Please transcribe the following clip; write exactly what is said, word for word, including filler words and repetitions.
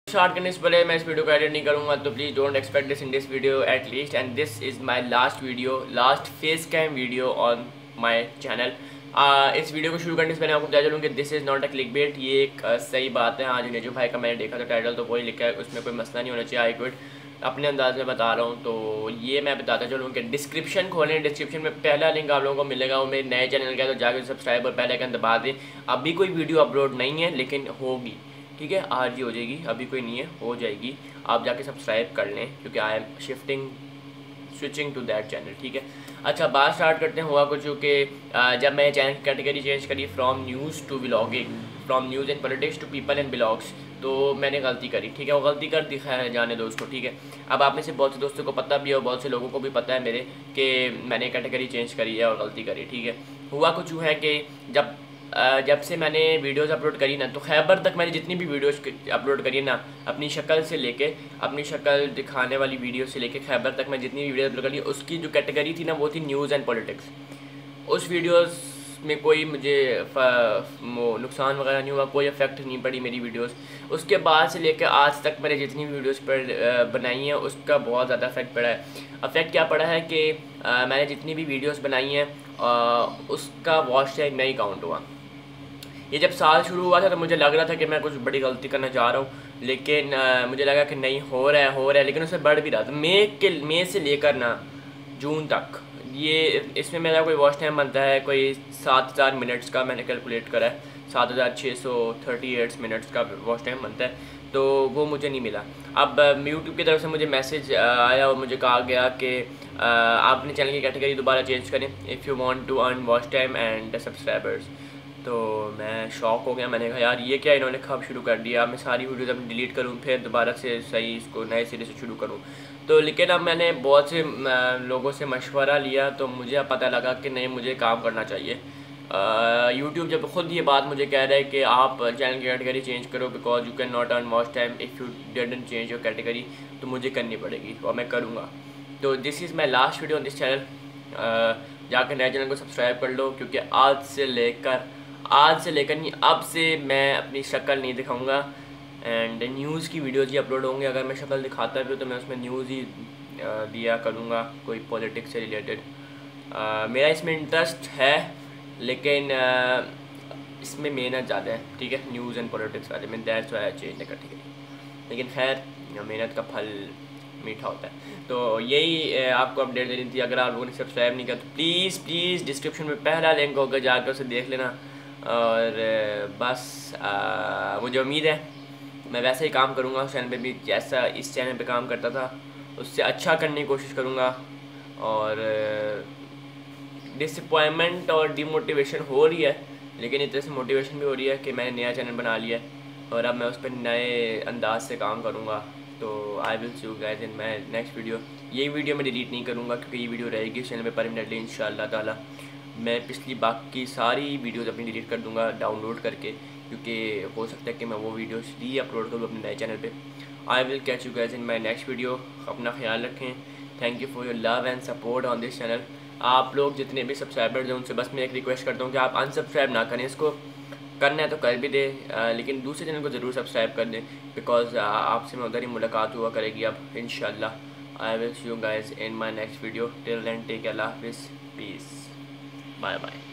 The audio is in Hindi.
स्टार्ट करने से पहले मैं इस वीडियो को एडिट नहीं करूँगा, तो please don't expect this in this video at least, and this is my last video, last face cam video on my channel. इस वीडियो को शुरू करने से पहले आपको बता चलूँ कि this is not a click bait. ये एक uh, सही बात है। हाँ, जो नेजू भाई का मैंने देखा था टाइटल, तो वही लिखा है, उसमें कोई मसला नहीं होना चाहिए। आई क्विट अपने अंदाज में बता रहा हूँ। तो ये मैं बताता चलूँ कि डिस्क्रिप्शन खोलें, डिस्क्रिप्शन में पहला लिंक आप लोगों को मिलेगा, वो मेरे नए चैनल का है, तो जाकर सब्सक्राइब और बेल आइकन दबा दें। अभी कोई वीडियो अपलोड नहीं है, लेकिन होगी, ठीक है, आज ही हो जाएगी, अभी कोई नहीं है, हो जाएगी। आप जाके सब्सक्राइब कर लें, क्योंकि I am shifting switching to that channel, ठीक है। अच्छा, बात स्टार्ट करते हैं। हुआ कुछ कि जब मैंने चैनल की कैटेगरी चेंज करी from news to vlogging, from news and politics to people and blogs, तो मैंने गलती करी, ठीक है। वो गलती कर दिखाया है, जाने दो उसको, ठीक है। अब आप में से बहुत से दोस्तों को पता भी है और बहुत से लोगों को भी पता है मेरे कि मैंने कैटेगरी चेंज करी है और गलती करी, ठीक है। हुआ कुछ यूँ है कि जब जब से मैंने वीडियोस अपलोड करी ना, तो खैबर तक मैंने जितनी भी वीडियोस अपलोड करी ना, अपनी शक्ल से लेके, अपनी शक्ल दिखाने वाली वीडियो से लेके खैबर तक मैं जितनी भी वीडियो अपलोड करी, उसकी जो कैटेगरी थी ना, वो थी न्यूज़ एंड पॉलिटिक्स। उस वीडियोस में कोई मुझे नुकसान वगैरह नहीं हुआ, कोई इफेक्ट नहीं पड़ी मेरी वीडियोस। उसके बाद से लेकर आज तक मैंने जितनी भी वीडियोस पर बनाई हैं, उसका बहुत ज़्यादा इफेक्ट पड़ा है। इफेक्ट क्या पड़ा है कि आ, मैंने जितनी भी वीडियोस बनाई हैं उसका वॉच टाइम नहीं काउंट हुआ। ये जब साल शुरू हुआ था तो मुझे लग रहा था कि मैं कुछ बड़ी गलती करना चाह रहा हूँ, लेकिन आ, मुझे लगा कि नहीं, हो रहा है हो रहा है लेकिन उससे बढ़ भी रहा था। मई के मई से लेकर ना जून तक, ये इसमें मेरा कोई वॉच टाइम बनता है कोई सात हज़ार मिनट्स का, मैंने कैलकुलेट करा है, सात हज़ार छः सौ थर्टी एट्स मिनट्स का वॉच टाइम बनता है, तो वो मुझे नहीं मिला। अब यूट्यूब की तरफ से मुझे मैसेज आया और मुझे कहा गया कि आप अपने चैनल की कैटेगरी दोबारा चेंज करें if you want to earn watch time and subscribers. तो मैं शॉक हो गया, मैंने कहा यार ये क्या इन्होंने कब शुरू कर दिया। मैं सारी वीडियोज़ अपनी डिलीट करूँ, फिर दोबारा से सही इसको नए सिरे से शुरू करूँ। तो लेकिन अब मैंने बहुत से लोगों से मशवरा लिया, तो मुझे अब पता लगा कि नहीं, मुझे काम करना चाहिए। यूट्यूब जब ख़ुद ये बात मुझे कह रहा है कि आप चैनल की कैटेगरी चेंज करो because you can not earn watch time if you didn't change your category, तो मुझे करनी पड़ेगी और मैं करूँगा। तो this is my last video on this channel. जाकर नए चैनल को सब्सक्राइब कर लो, क्योंकि आज से लेकर आज से लेकर नहीं, अब से मैं अपनी शक्ल नहीं दिखाऊंगा एंड न्यूज़ की वीडियोज़ ही अपलोड होंगे। अगर मैं शक्ल दिखाता भी तो मैं उसमें न्यूज़ ही दिया करूँगा, कोई पॉलिटिक्स से रिलेटेड। मेरा इसमें इंटरेस्ट है, लेकिन आ, इसमें मेहनत ज़्यादा है, ठीक है, न्यूज़ एंड पॉलिटिक्स वाले में, दैट्स व्हाई आई चेंज नहीं करती। लेकिन खैर, मेहनत का फल मीठा होता है। तो यही आपको अपडेट देनी थी। अगर आप लोगों ने सब्सक्राइब नहीं किया तो प्लीज़ प्लीज़ डिस्क्रिप्शन में पहला लिंक होगा, जाकर उसे देख लेना। और बस आ, मुझे उम्मीद है मैं वैसे ही काम करूँगा उस चैनल पे भी, जैसा इस चैनल पे काम करता था, उससे अच्छा करने की कोशिश करूँगा। और डिसअपॉइंटमेंट और डिमोटिवेशन हो रही है, लेकिन इस तरह से मोटिवेशन भी हो रही है कि मैंने नया चैनल बना लिया है और अब मैं उस पर नए अंदाज से काम करूँगा। तो I will see you guys in my next video. ये वीडियो मैं डिलीट नहीं करूँगा, क्योंकि ये वीडियो रहेगी इस चैनल पे परमानेंटली इंशाल्लाह ताला। मैं पिछली बाकी सारी वीडियोज़ अपनी डिलीट कर दूँगा डाउनलोड करके, क्योंकि हो सकता है कि मैं वो वीडियोज़ री अपलोड करूँ अपने नए चैनल पे। I will catch you guys in my next video. अपना ख्याल रखें। Thank you for your love and support on this channel. आप लोग जितने भी सब्सक्राइबर्स हैं उनसे बस मैं एक रिक्वेस्ट करता हूँ कि आप अनसब्सक्राइब ना करें, इसको करना है तो कर भी दे, लेकिन दूसरे चैनल को ज़रूर सब्सक्राइब कर दें, बिकॉज आपसे मैं उधर ही मुलाकात हुआ करेगी अब इंशाल्लाह। I will see you guys in my next video. Till then take care, अल्लाह हाफिज़, पीस, बाय बाय।